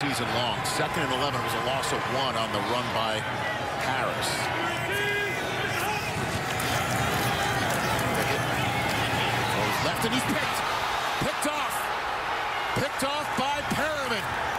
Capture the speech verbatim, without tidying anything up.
season long. Second and eleven was a loss of one on the run by Harris. Goes left and he's picked. Picked off. Picked off by Perriman.